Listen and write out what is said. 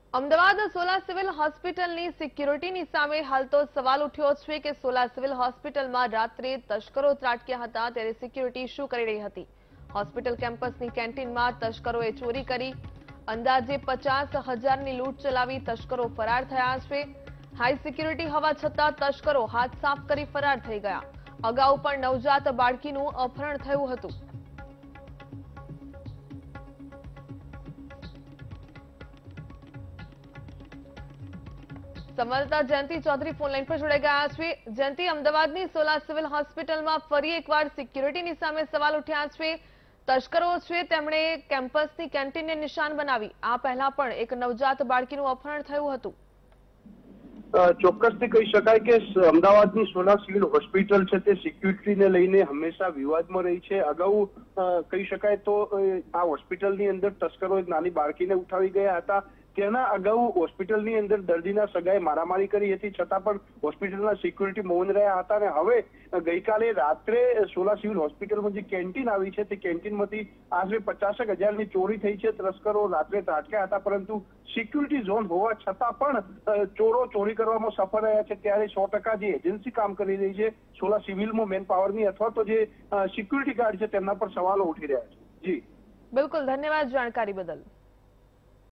Ahmedabad Sola civil હોસ્પિટલની સિક્યુરિટીની સામે હાલ તો સવાલ ઉઠ્યો છે કે સોલા સિવિલ હોસ્પિટલમાં રાત્રે તસ્કરો ત્રાટક્યા હતા ત્યારે સિક્યુરિટી શું કરી રહી હતી। હોસ્પિટલ કેમ્પસની કેન્ટીનમાં તસ્કરોએ ચોરી કરી અંદાજે 50,000ની લૂંટ ચલાવી તસ્કરો ફરાર થયા છે। હાઈ સિક્યુરિટી હોવા છતાં તસ્કરો હાથ સાફ કરી ફરાર થઈ ગયા। અગાઉ પણ નવજાત બાળકીનું અપહરણ થયું હતું। संवाददाता जयंती चौधरी फोन लाइन पर जोड़ाई गया है। जयंती, अमदावादनी सोला सिविल होस्पिटल में फरी एकवार सिक्युरिटीनी सामे सवाल उठ्या छे। तस्करो छे तेमणे केम्पसनी केन्टीनने निशान बनावी। आ पहला पण एक नवजात बाळकीनुं अपहरण थयुं हतुं। ચોક્કસથી કહી શકાય કે અમદાવાદની સોલા સિવિલ હોસ્પિટલ છે તે સિક્યુરિટીને લઈને હંમેશા વિવાદમાં રહી છે। અગાઉ કહી શકાય તો આ હોસ્પિટલની અંદર તસ્કરો એક નાની બાળકીને ઉઠાવી ગયા હતા। તેના અગાઉ હોસ્પિટલની અંદર દર્દીના સગાએ મારામારી કરી હતી, છતાં પણ હોસ્પિટલના સિક્યુરિટી મૌન રહ્યા હતા અને હવે ગઈકાલે રાત્રે સોલા સિવિલ હોસ્પિટલમાં જે કેન્ટીન આવી છે તે કેન્ટીનમાંથી આશરે 50,000ની ચોરી થઈ છે। તસ્કરો રાત્રે ત્રાટક્યા હતા, પરંતુ સિક્યુરિટી ઝોન હોવા છતાં પણ ચોરો ચોરી કરવામાં સફળ રહ્યા છે। ત્યારે 100% જે એજન્સી કામ કરી રહી છે સોલા સિવિલમાં મેન પાવરની અથવા તો જે સિક્યુરિટી ગાર્ડ છે તેમના પર સવાલો ઉઠી રહ્યા છે। જી બિલકુલ, ધન્યવાદ જાણકારી બદલ।